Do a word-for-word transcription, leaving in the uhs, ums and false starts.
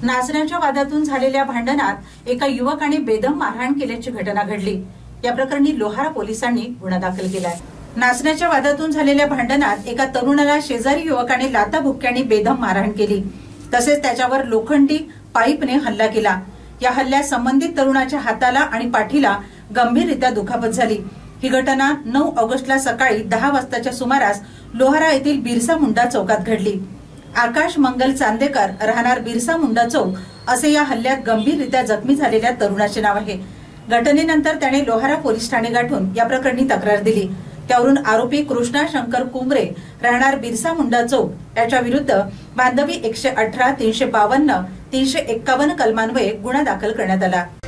नाचण्याच्या वादातून झालेल्या भांडणात एका युवकाने बेदम मारहाण केल्याची घटना घडली। या प्रकरणी लोहारा पोलिसांनी गुन्हा दाखल केलाय। नाचण्याच्या वादातून झालेल्या भांडणात एका तरुणाला शेजारी युवकाने लाथाबुक्क्याने बेदम मारहाण केली, तसेच त्याच्यावर लोखंडी पाईपने हल्ला केला। या हल्ल्यात संबंधित तरुणाच्या हाताला आणि पाठीला गंभीररित्या दुखापत झाली। ही घटना नऊ ऑगस्टला सकाळी दहा वाजताच्या सुमारास लोहारा येथील बिरसा मुंडा चौकात घडली। आकाश मंगल चांदेकर राहणार बिरसा मुंडा चौक असे या हल्ल्यात गंभीररित्या जखमी झालेल्या तरुणाचे नाव आहे। घटनेनंतर त्याने लोहारा पोलीस ठाणे गाठून या प्रकरणी तक्रार दिली। त्यावरून आरोपी कृष्णा शंकर कुंबरे राहणार बिरसा मुंडा चौक याच्या विरुद्ध बांधवी एकशे अठरा तीनशे बावन्न तीनशे एक्कावन्न कलमान्वये गुन्हा दाखल करण्यात आला।